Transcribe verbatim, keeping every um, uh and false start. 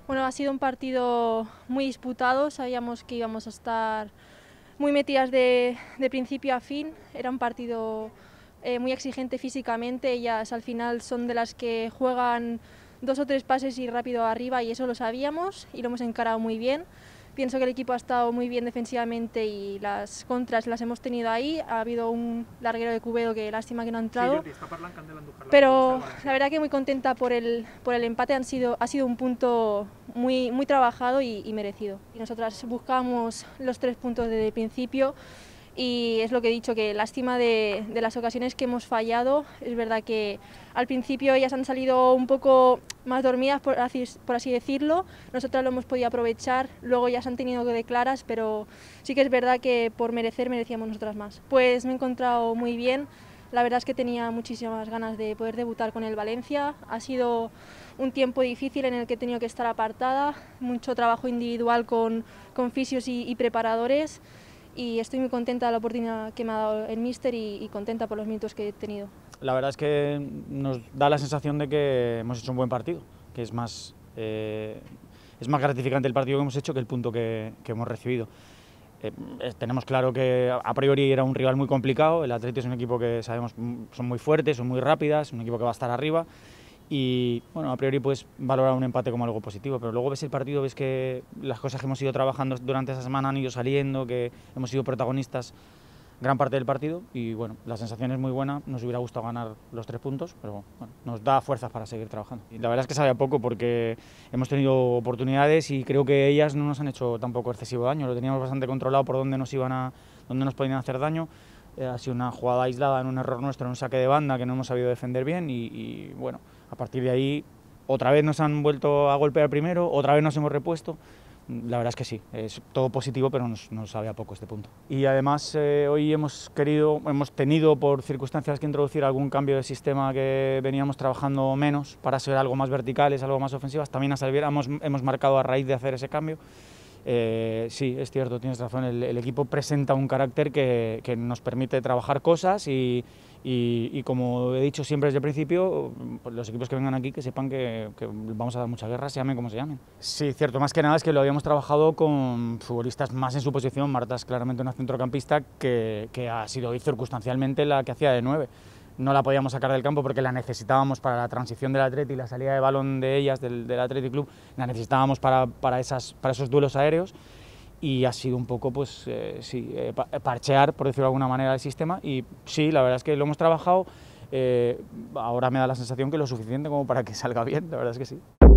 Bueno, ha sido un partido muy disputado, sabíamos que íbamos a estar muy metidas de, de principio a fin, era un partido eh, muy exigente físicamente, ellas al final son de las que juegan dos o tres pases y rápido arriba y eso lo sabíamos y lo hemos encarado muy bien. Pienso que el equipo ha estado muy bien defensivamente y las contras las hemos tenido ahí. Ha habido un larguero de Cubedo que lástima que no ha entrado. Pero la verdad que muy contenta por el, por el empate. Han sido, ha sido un punto muy, muy trabajado y, y merecido. Y nosotras buscamos los tres puntos desde el principio. Y es lo que he dicho, que lástima de, de las ocasiones que hemos fallado. Es verdad que al principio ellas han salido un poco más dormidas, por así, por así decirlo. Nosotras lo hemos podido aprovechar, luego ya se han tenido de claras, pero sí que es verdad que por merecer merecíamos nosotras más. Pues me he encontrado muy bien. La verdad es que tenía muchísimas ganas de poder debutar con el Valencia. Ha sido un tiempo difícil en el que he tenido que estar apartada, mucho trabajo individual con, con fisios y, y preparadores. Y estoy muy contenta de la oportunidad que me ha dado el míster y, y contenta por los minutos que he tenido. La verdad es que nos da la sensación de que hemos hecho un buen partido, que es más, eh, es más gratificante el partido que hemos hecho que el punto que, que hemos recibido. Eh, tenemos claro que a priori era un rival muy complicado, el Atleti es un equipo que sabemos son muy fuertes, son muy rápidas, un equipo que va a estar arriba y bueno, a priori puedes valorar un empate como algo positivo, pero luego ves el partido, ves que las cosas que hemos ido trabajando durante esa semana han ido saliendo, que hemos sido protagonistas gran parte del partido y bueno, la sensación es muy buena, nos hubiera gustado ganar los tres puntos, pero bueno, nos da fuerzas para seguir trabajando. Y la verdad es que sabe a poco porque hemos tenido oportunidades y creo que ellas no nos han hecho tampoco excesivo daño, lo teníamos bastante controlado por dónde nos iban a, dónde nos podían hacer daño. Eh, ha sido una jugada aislada en un error nuestro, en un saque de banda que no hemos sabido defender bien y, y bueno, a partir de ahí otra vez nos han vuelto a golpear primero, otra vez nos hemos repuesto. La verdad es que sí, es todo positivo, pero nos, nos sabe a poco este punto. Y además eh, hoy hemos querido, hemos tenido por circunstancias que introducir algún cambio de sistema que veníamos trabajando menos para ser algo más verticales, algo más ofensivas. También a Salviera hemos, hemos marcado a raíz de hacer ese cambio. Eh, sí, es cierto, tienes razón, el, el equipo presenta un carácter que, que nos permite trabajar cosas y, y, y como he dicho siempre desde el principio, pues los equipos que vengan aquí que sepan que, que vamos a dar mucha guerra, se llamen como se llamen. Sí, cierto, más que nada es que lo habíamos trabajado con futbolistas más en su posición. Marta es claramente una centrocampista que, que ha sido hoy circunstancialmente la que hacía de nueve. No la podíamos sacar del campo porque la necesitábamos para la transición del Atleti y la salida de balón de ellas, del, del Athletic Club, la necesitábamos para, para, esas, para esos duelos aéreos y ha sido un poco, pues, eh, sí, eh, parchear, por decirlo de alguna manera, el sistema y sí, la verdad es que lo hemos trabajado, eh, ahora me da la sensación que lo suficiente como para que salga bien, la verdad es que sí.